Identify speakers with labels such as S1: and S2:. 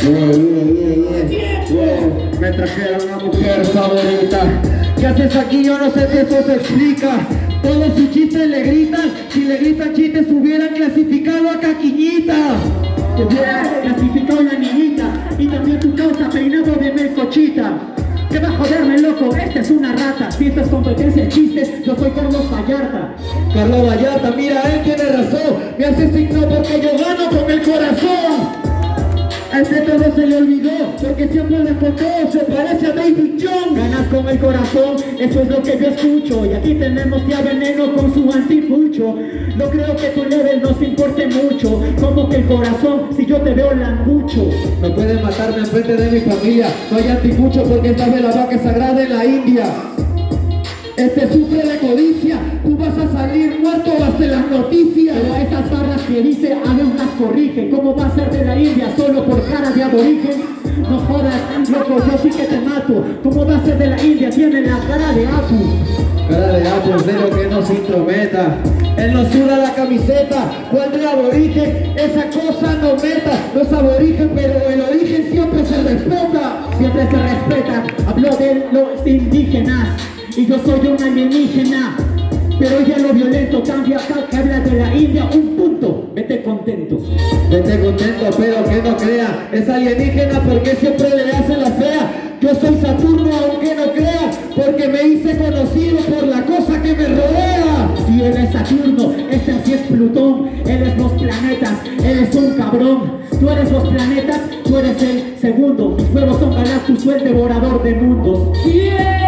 S1: Me trajeron a una mujer favorita. ¿Qué haces aquí? Yo no sé si eso se explica. Todos sus chistes le gritan. Si le gritan chistes hubieran clasificado a Caquiñita.
S2: Te hubieran clasificado la niñita. Y también tu causa peinado de melcochita. ¿Qué va a joderme, loco? Esta es una rata. Si esta es competencia de chistes, yo soy Carlos Vallarta.
S1: Carlos Vallarta, mira, él tiene razón. Me hace signo porque yo gano con el corazón. A este todo se le olvidó, porque siempre le contó, se parece a David Young.
S2: Ganas con el corazón, eso es lo que yo escucho. Y aquí tenemos Tía Veneno con su antipucho. No creo que tu level nos importe mucho. Como que el corazón, si yo te veo lambucho.
S1: No pueden matarme enfrente de mi familia. No hay antipucho porque estás de la vaca sagrada en la India. Este sufre de codicia, tú vas a salir muerto hasta las noticias.
S2: Pero a esas barras que dice, a Dios las corrige. ¿Cómo va a ser de la India solo por cara de aborigen? No jodas, loco, yo sí que te mato. ¿Cómo va a ser de la India? Tiene la cara de Apu.
S1: Cara de Apu, es de lo que no se intrometa. Él no suda la camiseta, ¿cuál de aborigen? Esa cosa no meta. No es aborigen, pero el origen siempre se respeta.
S2: Siempre se respeta, habló de los indígenas. Y yo soy un alienígena, pero ya lo violento cambia acá que habla de la India, un punto, vete contento.
S1: Vete contento, pero que no crea, es alienígena porque siempre le hace la fea. Yo soy Saturno aunque no crea, porque me hice conocido por la cosa que me rodea.
S2: Si él es Saturno, este sí es Plutón, él es los planetas, él es un cabrón. Tú eres los planetas, tú eres el segundo, mis huevos son Galactus, soy el devorador de mundos.
S3: ¡Bien!